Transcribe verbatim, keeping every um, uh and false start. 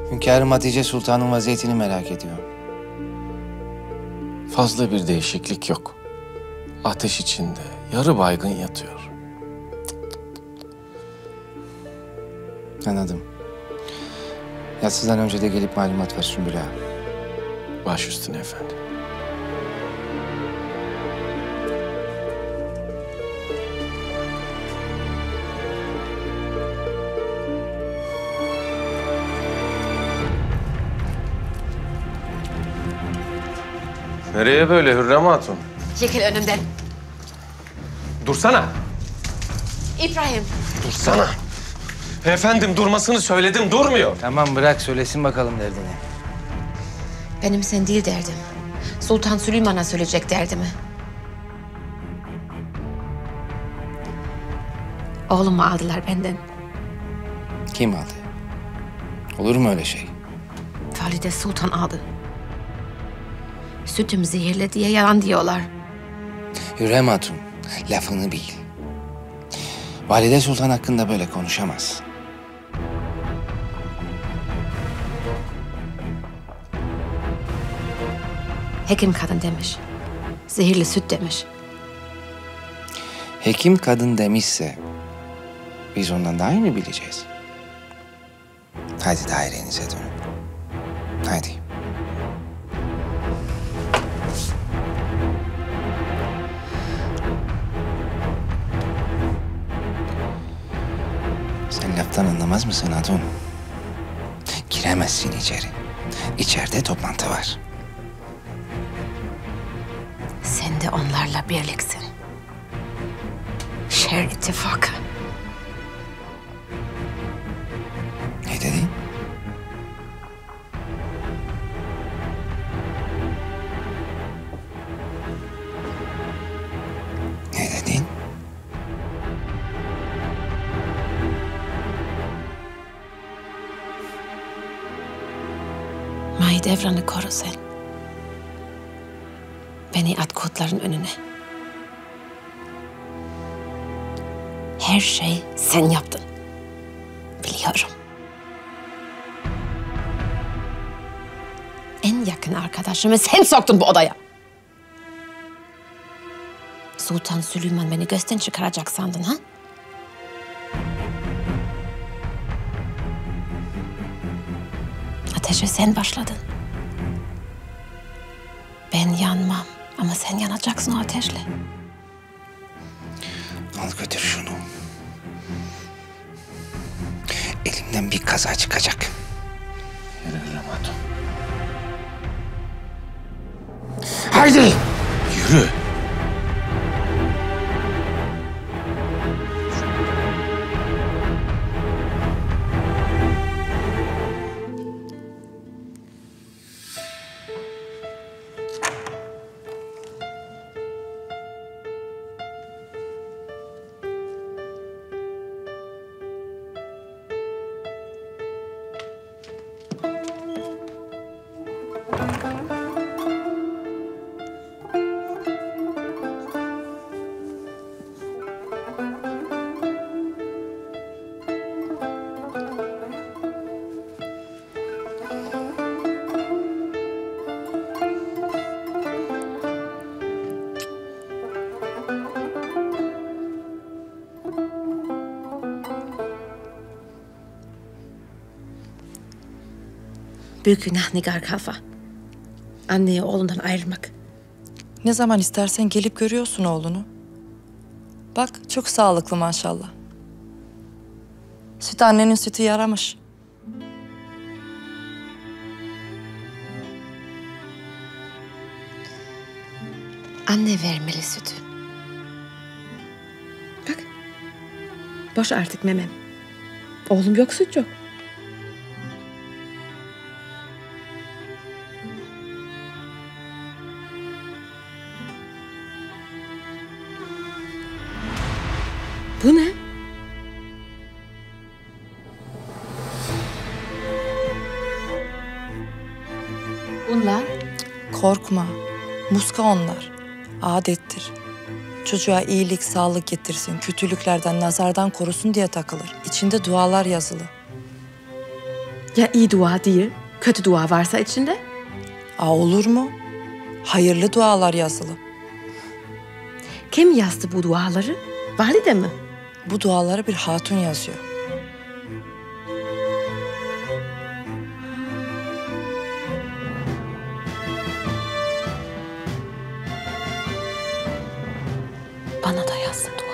Hünkârım Hatice Sultan'ın vaziyetini merak ediyor. Fazla bir değişiklik yok. Ateş içinde, yarı baygın yatıyor. Anladım. Yatsıdan önce de gelip malumat ver Sümbül Ağa. Baş üstüne efendim. Nereye böyle Hürrem Hatun? Çekil önümden. Dursana. İbrahim. Dursana. Efendim durmasını söyledim, durmuyor. Tamam bırak söylesin bakalım derdini. Benim sen değil derdim. Sultan Süleyman'a söyleyecek derdimi. Oğlumu aldılar benden. Kim aldı? Olur mu öyle şey? Valide Sultan aldı. Sütüm zehirli diye yalan diyorlar. Hürrem Hatun, lafını bil. Valide Sultan hakkında böyle konuşamaz. Hekim kadın demiş. Zehirli süt demiş. Hekim kadın demişse biz ondan daha iyi mi bileceğiz? Hadi dairenize dönün. Hadi. Sen laftan anlamaz mısın Hatun? Giremezsin içeri. İçeride toplantı var. Sen de onlarla birliksin. Şer ittifakı. Ne dedin? Ne dedin? Mahidevran'ı koru sen. Beni at kutların önüne. Her şey sen yaptın. Biliyorum. En yakın arkadaşımı sen soktun bu odaya. Sultan Süleyman beni gözden çıkaracak sandın ha? Ateşe sen başladın. Ben yanmam ama sen yanacaksın o ateşle. Al götür şunu. Elimden bir kaza çıkacak. Yürü Hürrem Hatun. Haydi! Yürü. Büyük günah Nigar Kalfa. Anneyi oğlundan ayırmak. Ne zaman istersen gelip görüyorsun oğlunu. Bak çok sağlıklı maşallah. Süt annenin sütü yaramış. Anne vermeli sütü. Bak. Boş artık memem. Oğlum yok, süt yok. Bu ne? Bunlar? Korkma. Muska onlar. Adettir. Çocuğa iyilik, sağlık getirsin, kötülüklerden, nazardan korusun diye takılır. İçinde dualar yazılı. Ya iyi dua değil, kötü dua varsa içinde? Aa, olur mu? Hayırlı dualar yazılı. Kim yazdı bu duaları? Valide mi? Bu duaları bir hatun yazıyor. Bana da yazsın.